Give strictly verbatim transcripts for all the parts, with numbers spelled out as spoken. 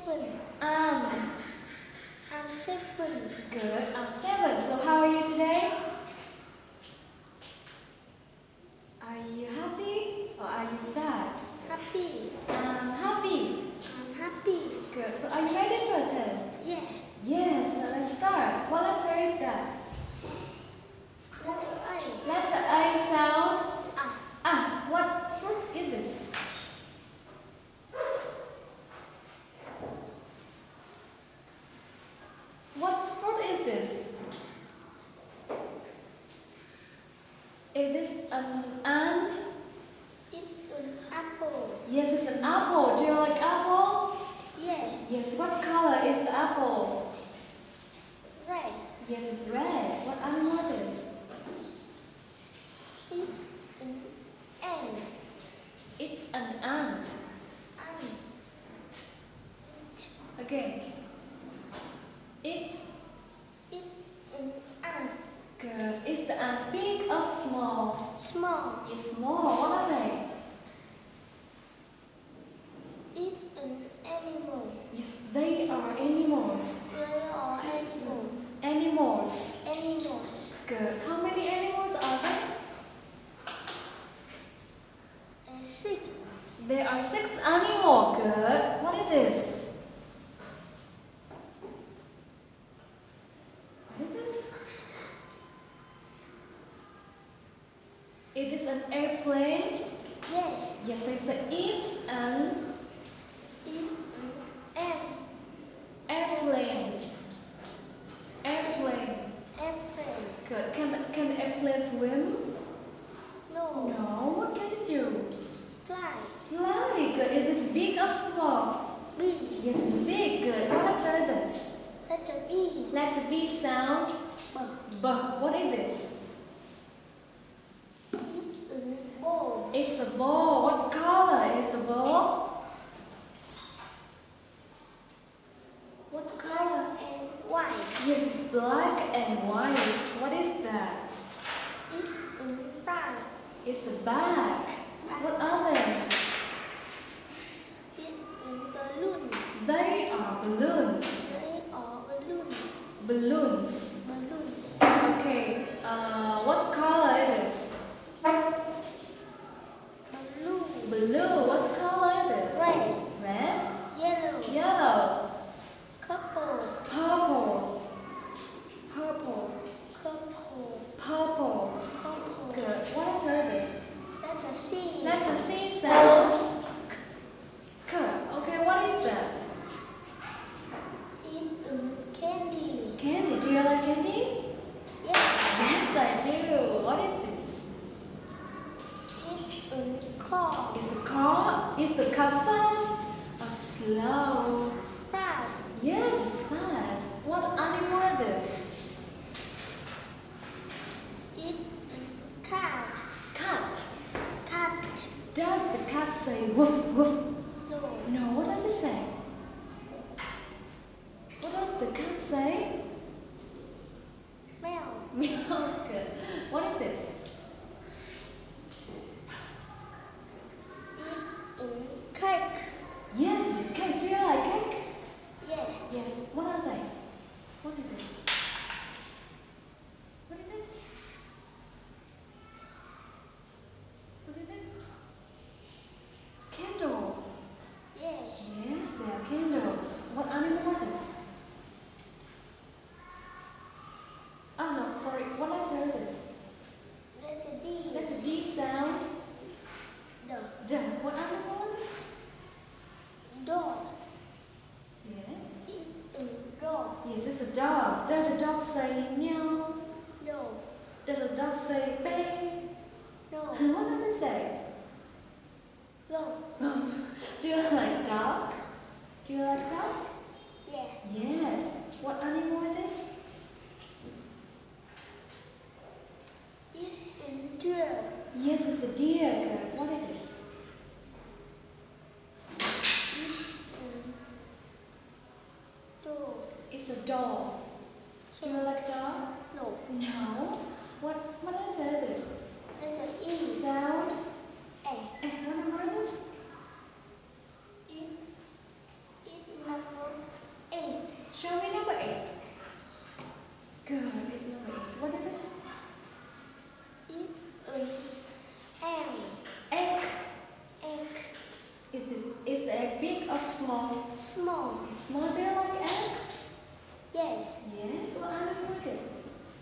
seven. Um, I'm seven. good. I'm seven. So how are you today? Are you happy or are you sad? Happy. I'm happy. I'm happy. Good. So are you ready for a test? Yes. Yes. So let's start. What letter is that? Letter A. Letter A sound. Ah. Ah. What fruit is this? What fruit is this? Is this an ant? It's an apple. Yes, it's an apple. Do you like apple? Yes. Yes. What color is the apple? Red. Yes, it's red. What animal is this? It's an ant. It's an ant. Ant. Again. It's It's an ant. good. Is the ant big or small? Small. It's small. What are they? It's an animal. Yes, they are animals. They are animal. Animals. Animals. Good. How many animals are there? And six. There are six animals. Good. What is this? What is this? It is an airplane. Yes. Yes, it's a it's an It's an airplane. Airplane. airplane. Good. Can can the airplane swim? No. No. What can it do? Fly. Fly. Good. Is it big or small? Big. Yes, it's big. Good. What letter is this? Letter B. Letter B sound. B. B. What is this? It's an ball. It's a ball. What color is the ball? What color? And white. Yes, it's black and white. What is that? It's an bag. It's a bag. What are they? It's an balloon. They are balloons. They are balloon. Balloons. Balloons. Okay. Uh, what color it is? Blue. Blue. What color it is? Red. Red. Yellow. Yellow. Purple. Purple. Purple. Purple. Purple. Purple. Good. What letter is this? Letter C. Letter C sound. K. Okay, what is that? It's an candy. Candy. Do you like candy? Yes. Yes, I do. What is this? It's a car. Is a car? Is the car fast or slow? Fast. Yes, it's fast. What animal is this? It's a cat. Cat. Cat. Does the cat say woof woof? No. No, what does it say? What does the cat say? Meow. Meow. Good. What is this? It's a cake. Yes, it's a cake. Do you like cake? Yeah. Yes. What are they? What is this? What is this? What is this? Candle. Yes. Yes, they are candles. What animal is this? Oh no, sorry. What letter is this? Letter D. Letter D sound. The D. What animal is this? dog. Yes. It's a dog. Yes, it's a dog. Does the dog say meow? No. Does the dog say bay? No. What does it say? No. Do you like dog? Do you like dog? Yeah. Yes. What animal is this? It's a deer. Yes, it's a deer. Good. What is this? It's a dog. It's a dog. Do you like dog? No. No. What what letter is this? Letter E. Sound. A. And what number is this? It, it number Show me number eight. Good. It's number eight. What is this? It an egg. Egg. Egg. Is this is the egg big or small? Small. It's small. Do you like egg? Yes. Yes. What animal is this?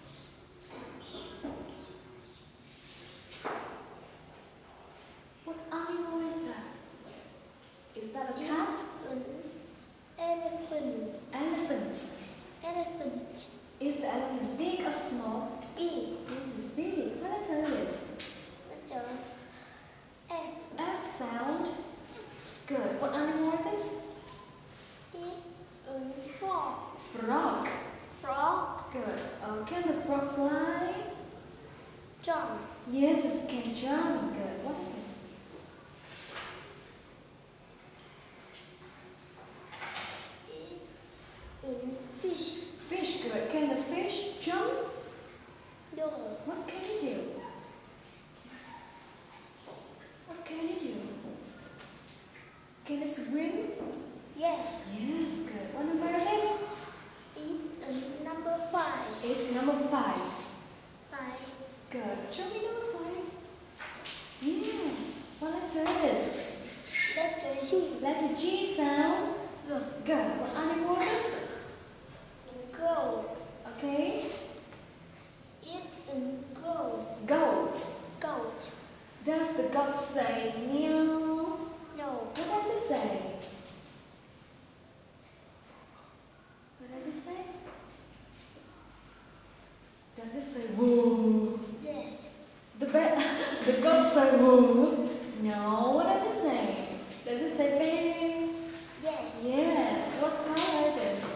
What animal is that? Is that a cat? An elephant. Elephant. Elephant. Is the elephant big or small? Big. This is big. What letter is this? Letter F. F sound. Good. What animal is this? It an frog. Frog. Frog. Good. Oh, can the frog fly? Jump. Yes, it can jump. Good. What is this? It an fish. Fish. Good. Can the fish jump? No. What can it do? What can it do? Can it swim? Yes. Yes. Good. What number it is? It an number five. It's number five. Five. Good. Show me number five. Yes. What letter is? Letter G. Letter G sound. Good. Good. What animal is? Go. Okay. It an go. Goat. Goat. Does the goat say meow? No. What does it say? What does it say? Does it say woo? Yes. The ba- the goat say woo? No. What does it say? Does it say bang? Yes. Yes. What color is it?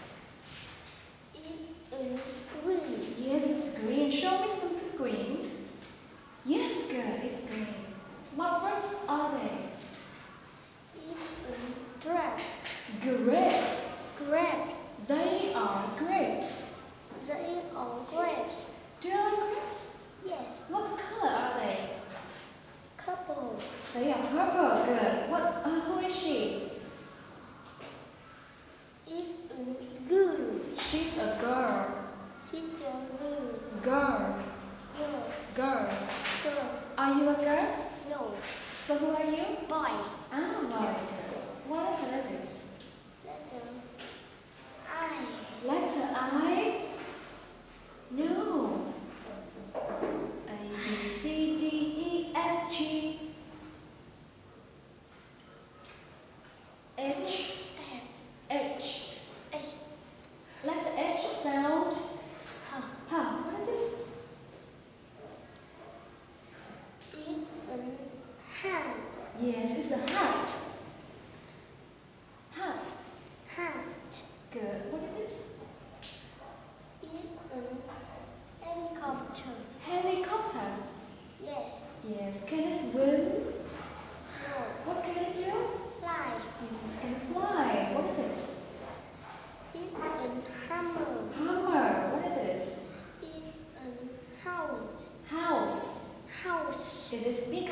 It an green. Yes, it's green. Show me something green. Yes, good. It's green. What fruits are they? It an drag. Grapes. Grape. They are grapes. They are grapes. Do you like grapes? Yes. What color are they? Couple. They are purple. Good. What? Uh, who is she? It an blue. She's a girl. Sit down blue. Girl. Girl. Girl. Girl. Are you a girl? No. So who are you? Boy. I'm a boy. What letter is this? Letter I. Letter I? No. A, B, C, D, E, F, G, H, F. H. H. Letter H sound. Huh. Huh, what is this? It an hand. Yes, it's a hat. Hat. Hat. Good. What is this? It an helicopter. Helicopter. Yes. Yes. Can it swim? No. What can it do? Fly. Yes, it can fly. What is this? It an hammer. Hammer. What is this? It an house. House. House. It is big